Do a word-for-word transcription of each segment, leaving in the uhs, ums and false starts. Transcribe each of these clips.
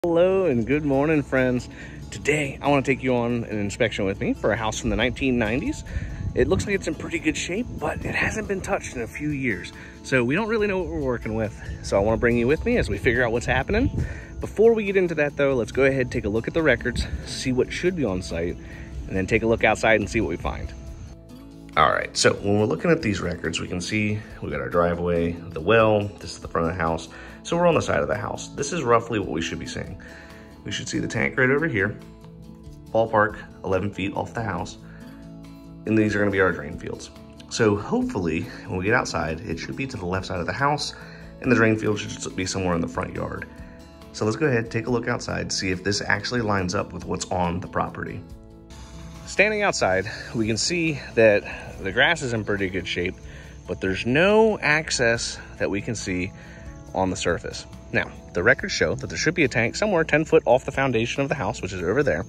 Hello and good morning, friends. Today I want to take you on an inspection with me for a house from the nineteen nineties. It looks like it's in pretty good shape, but it hasn't been touched in a few years, so we don't really know what we're working with. So I want to bring you with me as we figure out what's happening. Before we get into that though, let's go ahead and take a look at the records, see what should be on site, and then take a look outside and see what we find. All right, so when we're looking at these records, we can see we got our driveway, the well, this is the front of the house. So we're on the side of the house. This is roughly what we should be seeing. We should see the tank right over here, ballpark eleven feet off the house. And these are gonna be our drain fields. So hopefully when we get outside, it should be to the left side of the house and the drain field should be somewhere in the front yard. So let's go ahead, take a look outside, see if this actually lines up with what's on the property. Standing outside, we can see that the grass is in pretty good shape, but there's no access that we can see on the surface. Now, the records show that there should be a tank somewhere ten foot off the foundation of the house, which is over there,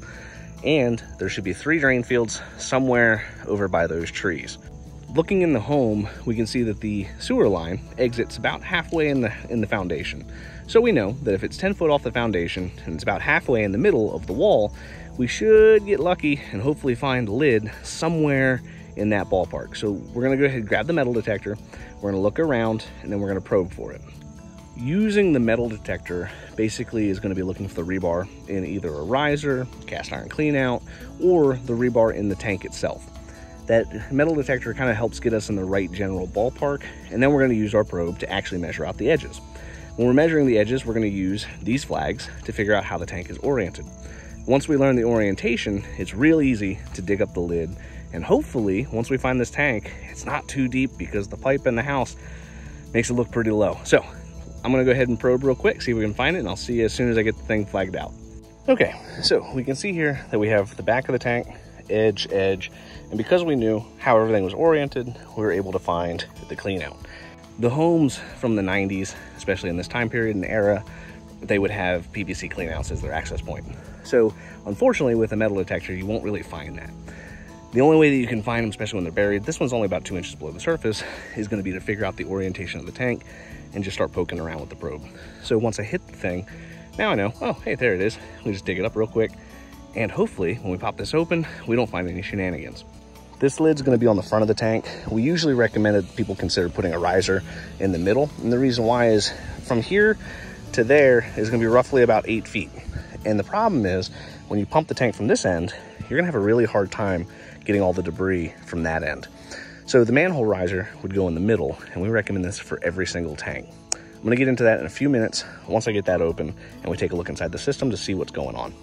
and there should be three drain fields somewhere over by those trees. Looking in the home, we can see that the sewer line exits about halfway in the in the foundation. So we know that if it's ten foot off the foundation and it's about halfway in the middle of the wall, we should get lucky and hopefully find a lid somewhere in that ballpark. So we're gonna go ahead and grab the metal detector, we're gonna look around, and then we're gonna probe for it. Using the metal detector basically is gonna be looking for the rebar in either a riser, cast iron clean out, or the rebar in the tank itself. That metal detector kind of helps get us in the right general ballpark, and then we're gonna use our probe to actually measure out the edges. When we're measuring the edges, we're gonna use these flags to figure out how the tank is oriented. Once we learn the orientation, it's real easy to dig up the lid, and hopefully, once we find this tank, it's not too deep because the pipe in the house makes it look pretty low. So I'm gonna go ahead and probe real quick, see if we can find it, and I'll see you as soon as I get the thing flagged out. Okay, so we can see here that we have the back of the tank, edge, edge, and because we knew how everything was oriented, we were able to find the clean out. The homes from the nineties, especially in this time period and era, they would have P V C cleanouts as their access point. So unfortunately with a metal detector, you won't really find that. The only way that you can find them, especially when they're buried, this one's only about two inches below the surface, is gonna be to figure out the orientation of the tank and just start poking around with the probe. So once I hit the thing, now I know, oh, hey, there it is. We just dig it up real quick. And hopefully when we pop this open, we don't find any shenanigans. This lid's gonna be on the front of the tank. We usually recommend that people consider putting a riser in the middle. And the reason why is from here to there is gonna be roughly about eight feet. And the problem is when you pump the tank from this end, you're gonna have a really hard time getting all the debris from that end. So the manhole riser would go in the middle, and we recommend this for every single tank. I'm gonna get into that in a few minutes once I get that open and we take a look inside the system to see what's going on.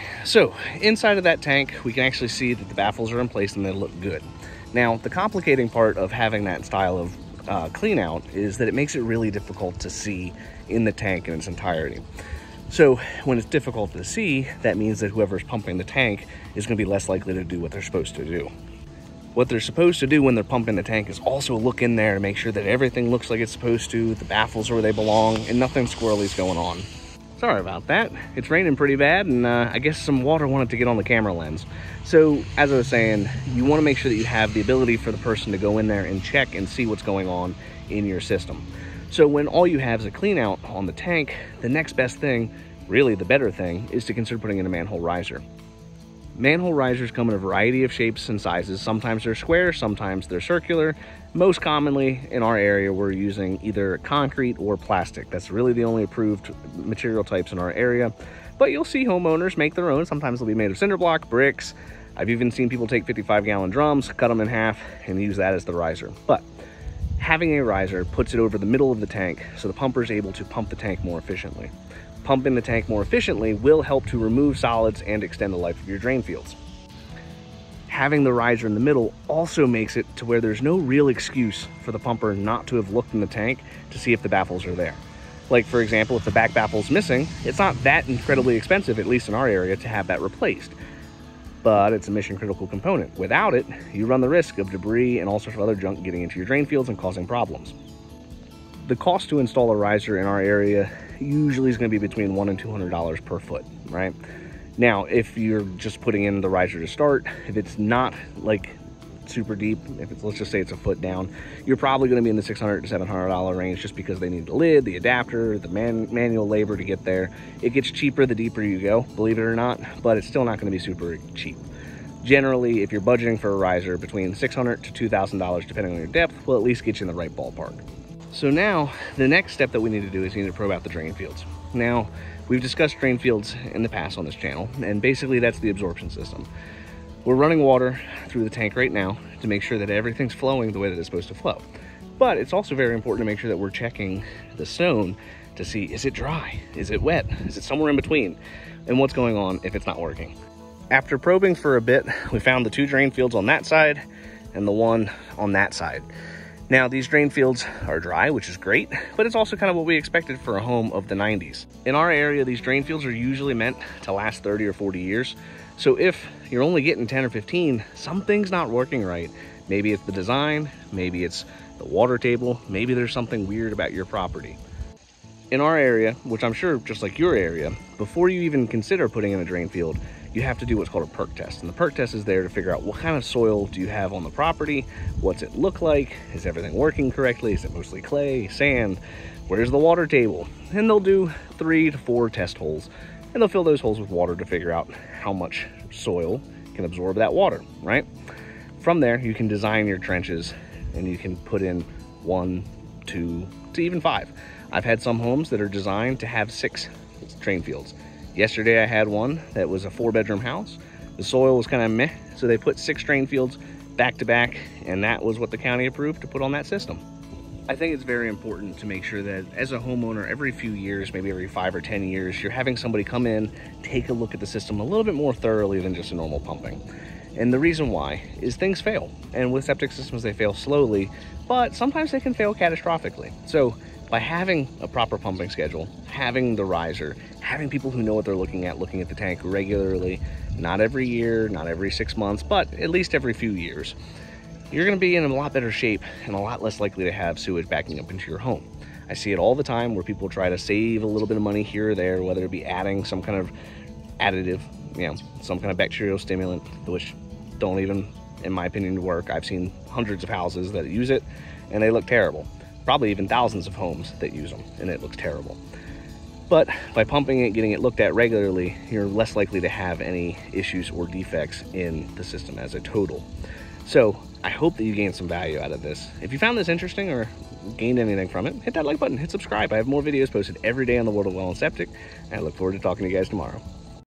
So inside of that tank, we can actually see that the baffles are in place and they look good. Now, the complicating part of having that style of uh, clean out is that it makes it really difficult to see in the tank in its entirety. So when it's difficult to see, that means that whoever's pumping the tank is gonna be less likely to do what they're supposed to do. What they're supposed to do when they're pumping the tank is also look in there and make sure that everything looks like it's supposed to, the baffles are where they belong, and nothing squirrely's going on. Sorry about that. It's raining pretty bad, and uh, I guess some water wanted to get on the camera lens. So as I was saying, you wanna make sure that you have the ability for the person to go in there and check and see what's going on in your system. So when all you have is a clean out on the tank, the next best thing, really the better thing, is to consider putting in a manhole riser. Manhole risers come in a variety of shapes and sizes. Sometimes they're square, sometimes they're circular. Most commonly in our area, we're using either concrete or plastic. That's really the only approved material types in our area. But you'll see homeowners make their own. Sometimes they'll be made of cinder block, bricks. I've even seen people take fifty-five gallon drums, cut them in half, and use that as the riser. But having a riser puts it over the middle of the tank, so the pumper is able to pump the tank more efficiently. Pumping the tank more efficiently will help to remove solids and extend the life of your drain fields. Having the riser in the middle also makes it to where there's no real excuse for the pumper not to have looked in the tank to see if the baffles are there. Like for example, if the back baffle's missing, it's not that incredibly expensive, at least in our area, to have that replaced. But it's a mission critical component. Without it, you run the risk of debris and all sorts of other junk getting into your drain fields and causing problems. The cost to install a riser in our area usually is going to be between one and two hundred dollars per foot, right? Now, if you're just putting in the riser to start, if it's not like super deep, if it's, let's just say it's a foot down, you're probably going to be in the six hundred to seven hundred dollar range, just because they need the lid, the adapter, the man, manual labor to get there. It gets cheaper the deeper you go, believe it or not, but it's still not going to be super cheap. Generally, if you're budgeting for a riser, between six hundred to two thousand dollars, depending on your depth, will at least get you in the right ballpark. So now, the next step that we need to do is we need to probe out the drain fields. Now, we've discussed drain fields in the past on this channel, and basically that's the absorption system. We're running water through the tank right now to make sure that everything's flowing the way that it's supposed to flow. But it's also very important to make sure that we're checking the stone to see, is it dry? Is it wet? Is it somewhere in between? And what's going on if it's not working? After probing for a bit, we found the two drain fields on that side and the one on that side. Now, these drain fields are dry, which is great, but it's also kind of what we expected for a home of the nineties. In our area, these drain fields are usually meant to last thirty or forty years. So if you're only getting ten or fifteen, something's not working right. Maybe it's the design, maybe it's the water table, maybe there's something weird about your property. In our area, which I'm sure just like your area, before you even consider putting in a drain field, you have to do what's called a perk test. And the perk test is there to figure out what kind of soil do you have on the property, what's it look like, is everything working correctly, is it mostly clay, sand, where's the water table? And they'll do three to four test holes, and they'll fill those holes with water to figure out how much soil can absorb that water, right? From there, you can design your trenches and you can put in one, two, to even five. I've had some homes that are designed to have six drain fields. Yesterday I had one that was a four bedroom house. The soil was kind of meh, so they put six drain fields back to back, and that was what the county approved to put on that system. I think it's very important to make sure that as a homeowner, every few years, maybe every five or ten years, you're having somebody come in, take a look at the system a little bit more thoroughly than just a normal pumping. And the reason why is things fail. And with septic systems, they fail slowly, but sometimes they can fail catastrophically. So by having a proper pumping schedule, having the riser, having people who know what they're looking at, looking at the tank regularly, not every year, not every six months, but at least every few years, you're gonna be in a lot better shape and a lot less likely to have sewage backing up into your home. I see it all the time where people try to save a little bit of money here or there, whether it be adding some kind of additive, you know, some kind of bacterial stimulant, which don't even, in my opinion, work. I've seen hundreds of houses that use it and they look terrible. Probably even thousands of homes that use them and it looks terrible. But by pumping it, getting it looked at regularly, you're less likely to have any issues or defects in the system as a total. So I hope that you gained some value out of this. If you found this interesting or gained anything from it, hit that like button, hit subscribe. I have more videos posted every day on the world of well and septic, and I look forward to talking to you guys tomorrow.